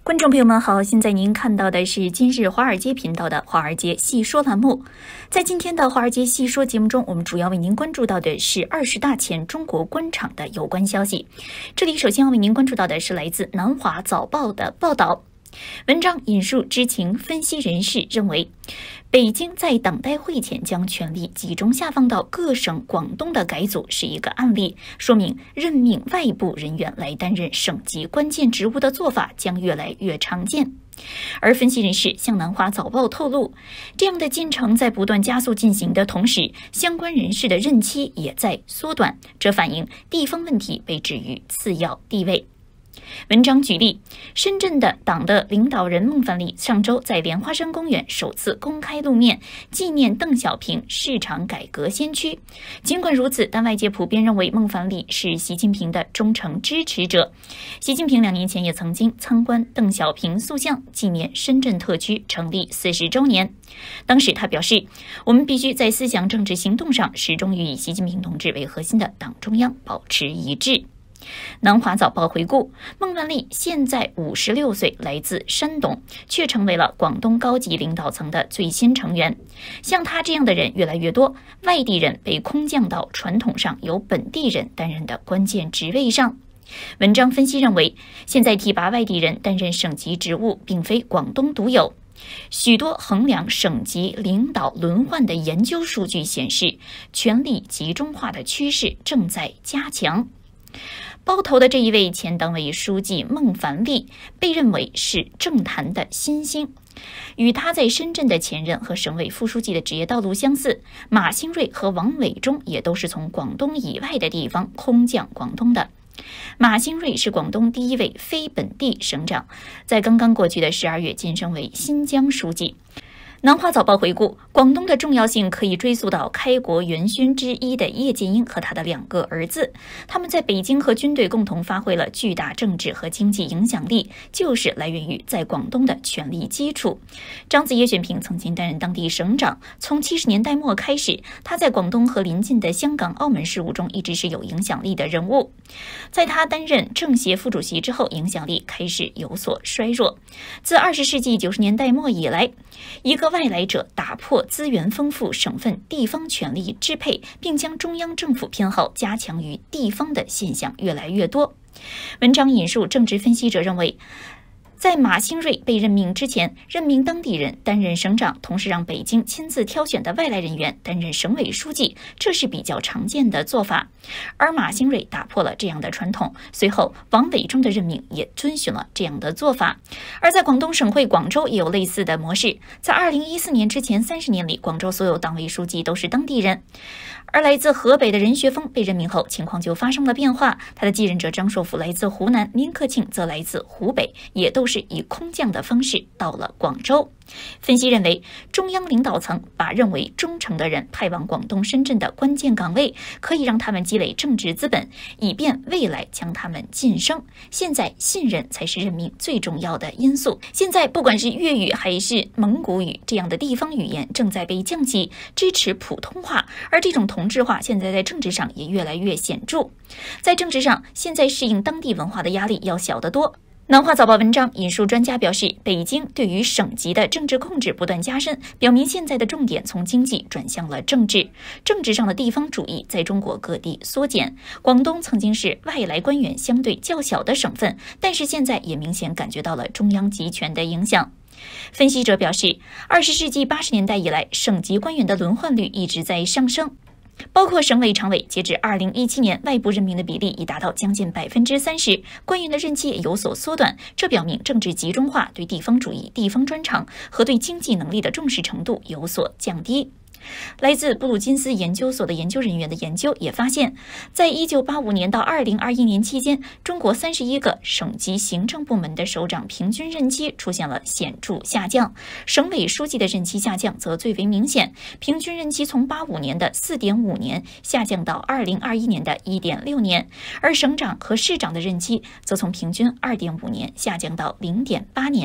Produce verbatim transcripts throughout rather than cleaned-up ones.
观众朋友们好，现在您看到的是今日华尔街频道的华尔街细说栏目。在今天的华尔街细说节目中，我们主要为您关注到的是二十大前中国官场的有关消息。这里首先要为您关注到的是来自南华早报的报道。文章引述知情分析人士认为，北京在党代会前将权力集中下放到各省广东的改组是一个案例，说明任命外部人员来担任省级关键职务的做法将越来越常见。而分析人士向南华早报透露，这样的进程在不断加速进行的同时，相关人士的任期也在缩短，这反映地方问题被置于次要地位。文章举例，深圳的党的领导人孟凡利上周在莲花山公园首次公开露面，纪念邓小平市场改革先驱。尽管如此，但外界普遍认为孟凡利是习近平的忠诚支持者。习近平两年前也曾经参观邓小平塑像，纪念深圳特区成立四十周年。当时他表示，我们必须在思想政治行动上始终与以习近平同志为核心的党中央保持一致。南华早报回顾，孟凡利现在五十六岁，来自山东，却成为了广东高级领导层的最新成员。像他这样的人越来越多，外地人被空降到传统上由本地人担任的关键职位上。文章分析认为，现在提拔外地人担任省级职务并非广东独有。许多衡量省级领导轮换的研究数据显示，权力集中化的趋势正在加强。包头的这一位前党委书记孟凡利被认为是政坛的新星，与他在深圳的前任和省委副书记的职业道路相似。马兴瑞和王伟忠也都是从广东以外的地方空降广东的。马兴瑞是广东第一位非本地省长，在刚刚过去的十二月晋升为新疆书记。南华早报回顾，广东的重要性可以追溯到开国元勋之一的叶剑英和他的两个儿子，他们在北京和军队共同发挥了巨大政治和经济影响力，就是来源于在广东的权力基础。张子叶选平曾经担任当地省长，从七十年代末开始，他在广东和邻近的香港、澳门事务中一直是有影响力的人物。在他担任政协副主席之后，影响力开始有所衰弱。自二十世纪九十年代末以来，一个外来者打破资源丰富省份地方权力支配，并将中央政府偏好加强于地方的现象越来越多。文章引述政治分析者认为，在马兴瑞被任命之前，任命当地人担任省长，同时让北京亲自挑选的外来人员担任省委书记，这是比较常见的做法。而马兴瑞打破了这样的传统，随后王伟忠的任命也遵循了这样的做法。而在广东省会广州也有类似的模式，在二零一四年之前三十年里，广州所有党委书记都是当地人。而来自河北的任学锋被任命后，情况就发生了变化。他的继任者张硕福来自湖南，林克庆则来自湖北，也都是以空降的方式到了广州。分析认为，中央领导层把认为忠诚的人派往广东、深圳的关键岗位，可以让他们积累政治资本，以便未来将他们晋升。现在信任才是任命最重要的因素。现在不管是粤语还是蒙古语这样的地方语言正在被降级，支持普通话，而这种同质化现在在政治上也越来越显著。在政治上，现在适应当地文化的压力要小得多。南华早报文章引述专家表示，北京对于省级的政治控制不断加深，表明现在的重点从经济转向了政治。政治上的地方主义在中国各地缩减。广东曾经是外来官员相对较小的省份，但是现在也明显感觉到了中央集权的影响。分析者表示，二十世纪八十年代以来，省级官员的轮换率一直在上升。包括省委常委，截至二零一七年，外部任命的比例已达到将近百分之三十，官员的任期也有所缩短。这表明政治集中化对地方主义、地方专长和对经济能力的重视程度有所降低。来自布鲁金斯研究所的研究人员的研究也发现，在一九八五年到二零二一年期间，中国三十一个省级行政部门的首长平均任期出现了显著下降，省委书记的任期下降则最为明显，平均任期从八五年的 四点五年下降到二零二一年的 一点六年，而省长和市长的任期则从平均 二点五年下降到 零点八年。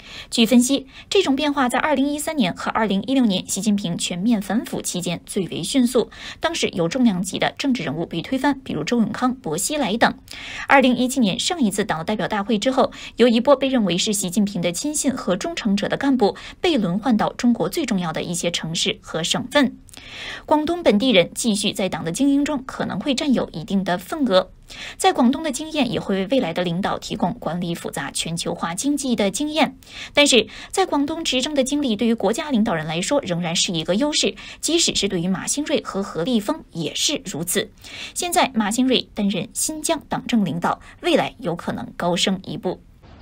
据分析，这种变化在二零一三年和二零一六年习近平全面反腐期间最为迅速，当时有重量级的政治人物被推翻，比如周永康、薄熙来等。二零一七年上一次党代表大会之后，有一波被认为是习近平的亲信和忠诚者的干部被轮换到中国最重要的一些城市和省份。广东本地人继续在党的精英中可能会占有一定的份额，在广东的经验也会为未来的领导提供管理复杂全球化经济的经验。但是在广东执政的经历对于国家领导人来说仍然是一个优势，即使是对于马兴瑞和何立峰也是如此。现在马兴瑞担任新疆党政领导，未来有可能高升一步。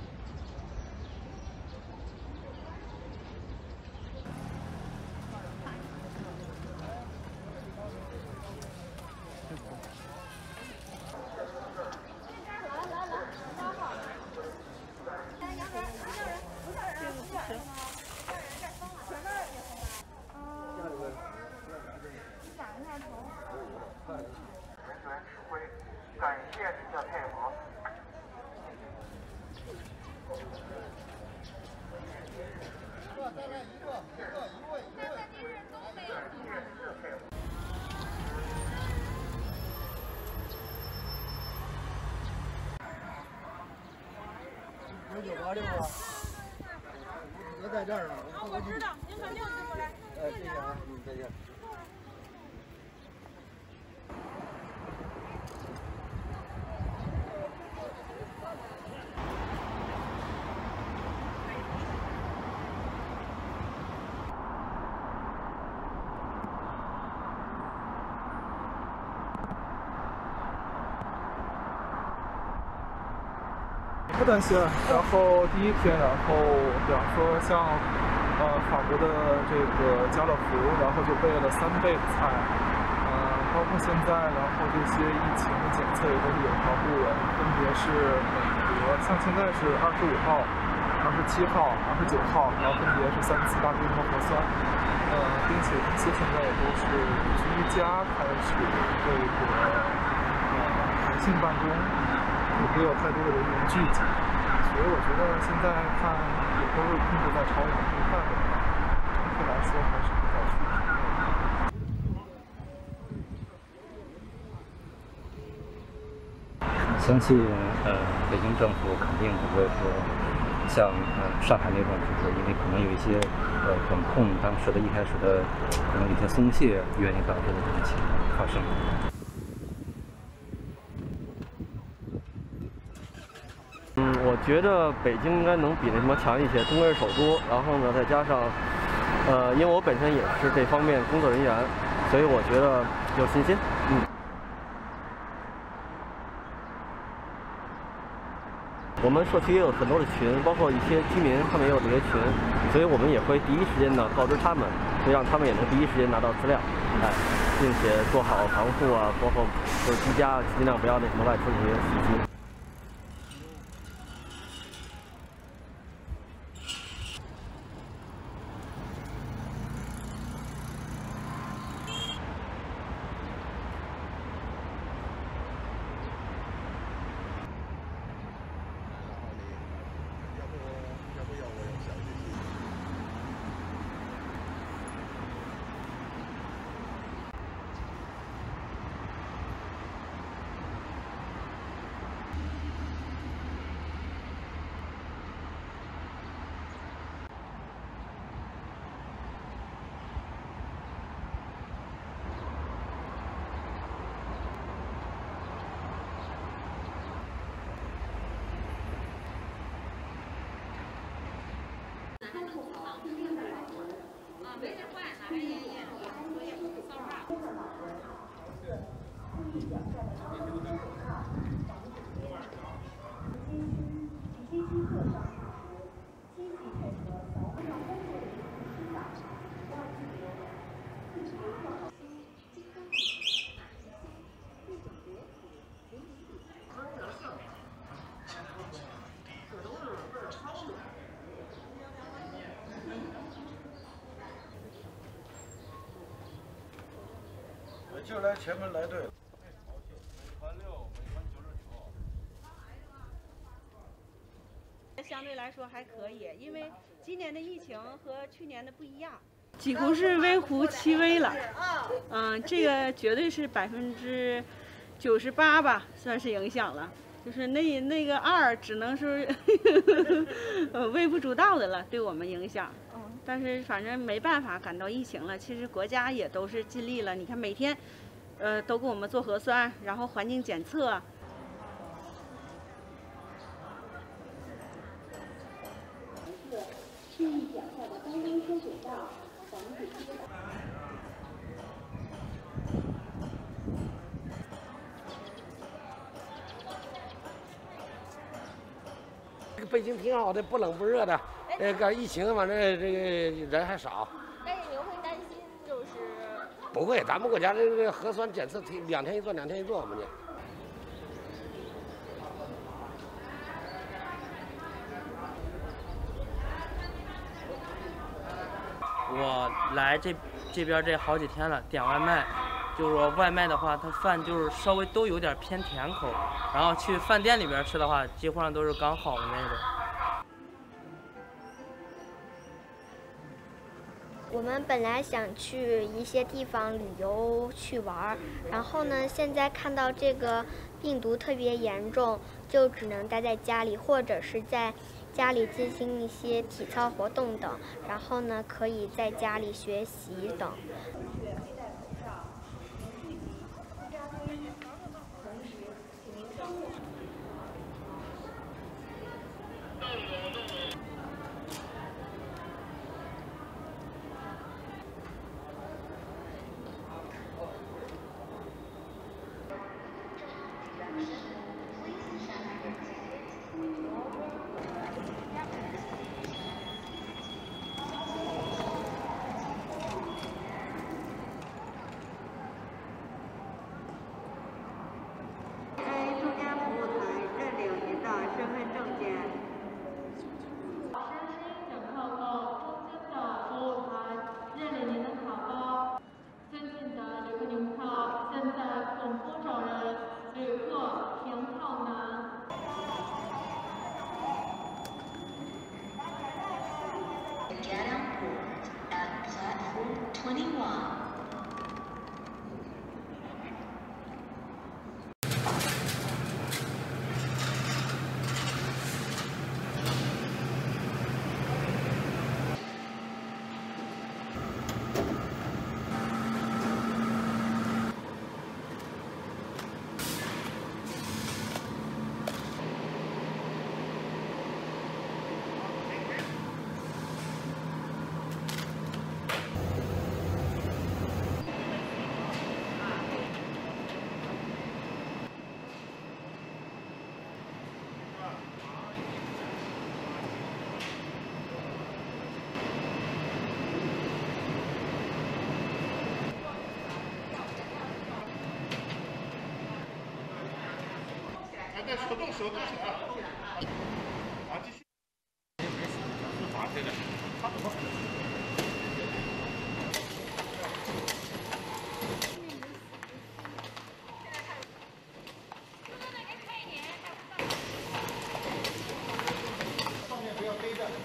感谢您的配合。 九九八六啊，别在这儿了， 啊，我知道，您把六寄过来。 哎，谢谢啊，嗯，再见。 不担心。然后第一天，然后比方说像呃法国的这个家乐福，然后就备了三倍的菜，呃，包括现在，然后这些疫情的检测也都是有条不紊，分别是美国，像现在是二十五号、二十七号、二十九号，然后分别是三次大规模核酸，呃，并且公司现在也都是居家开始这个呃弹性办公。也没有太多的人员聚集，所以我觉得现在看也都是控制在超严控范围，整体来说还是比较趋平的。相信呃，北京政府肯定不会说像呃上海那种，就是因为可能有一些呃管控，当时的一开始的可能有些松懈，原因导致的这种情况发生。 嗯，我觉得北京应该能比那什么强一些，中国是首都，然后呢，再加上，呃，因为我本身也是这方面工作人员，所以我觉得有信心。嗯。我们社区也有很多的群，包括一些居民，他们也有这些群，所以我们也会第一时间呢告知他们，所以让他们也能第一时间拿到资料，哎，并且做好防护啊，包括就是居家尽量不要那什么外出这些信息。 就来前门来对。 小相对来说还可以，因为今年的疫情和去年的不一样， 几乎是微乎其微了。嗯，这个绝对是百分之九十八吧，算是影响了。就是那那个二，只能是呃微不足道的了，对我们影响。但是反正没办法，赶到疫情了，其实国家也都是尽力了。你看每天，呃，都给我们做核酸，然后环境检测。 示意脚下的高温收水道，防止跌倒。 这个北京挺好的，不冷不热的。这个疫情反正这个人还少。 但是您会担心就是？ 不会，咱们国家这个核酸检测两天一做，两天一做，我们呢。 我来这这边这好几天了，点外卖，就是说外卖的话，它饭就是稍微都有点偏甜口，然后去饭店里边吃的话，几乎上都是刚好的那种。 我们本来想去一些地方旅游去玩，然后呢，现在看到这个病毒特别严重，就只能待在家里，或者是在家里进行一些体操活动等，然后呢，可以在家里学习等。 手动手动起来啊！好，继续。是罚这个，差不多。上面不要背着。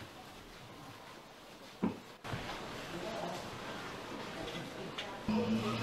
嗯